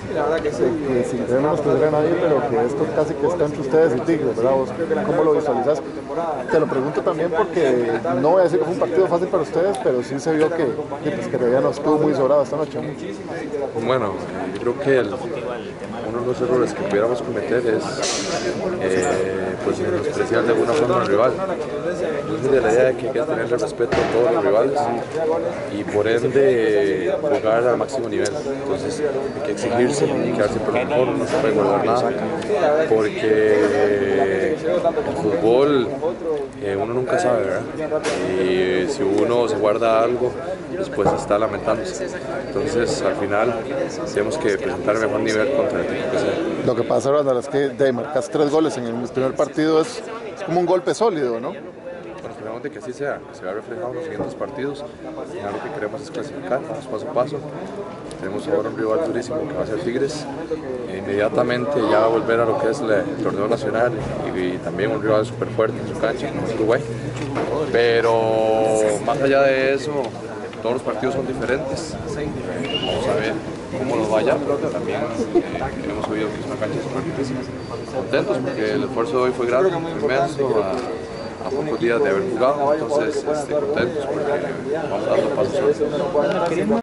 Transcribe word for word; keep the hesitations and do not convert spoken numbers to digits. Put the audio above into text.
que sin querer no nos pusiera a nadie, pero que esto casi que está entre ustedes y Tigres, ¿verdad? ¿Vos cómo lo visualizas? Te lo pregunto también porque no voy a decir que fue un partido fácil para ustedes, pero sí se vio que, que, pues, que Herediano no estuvo muy sobrado esta noche, ¿no? Bueno, yo creo que el, uno de los errores que pudiéramos cometer es eh, pues menospreciar de alguna forma al rival. Yo soy de la idea de que hay que tenerle respeto a todos los rivales y por ende jugar al máximo nivel. Entonces hay que exigirse y quedar siempre lo mejor, no se puede guardar nada, porque el fútbol eh, uno nunca sabe, ¿verdad? Y si uno se guarda algo, después está lamentándose. Entonces al final tenemos que presentar el mejor nivel contra el equipo que sea. Lo que pasa, Randall, es que de marcas tres goles en el primer partido es, es como un golpe sólido, ¿no? Bueno, esperamos de que así sea, que se vea reflejado en los siguientes partidos. Al final lo que queremos es clasificar, vamos paso a paso. Tenemos ahora un rival durísimo que va a ser Tigres. E inmediatamente ya va a volver a lo que es el torneo nacional y, y también un rival súper fuerte en su cancha, como es Uruguay. Pero más allá de eso, todos los partidos son diferentes. Vamos a ver cómo nos vaya, porque también eh, hemos oído que es una cancha súper difícil. Contentos porque el esfuerzo de hoy fue grande, inmenso, a, a pocos días de haber jugado, entonces este, contentos porque vamos dando pasos.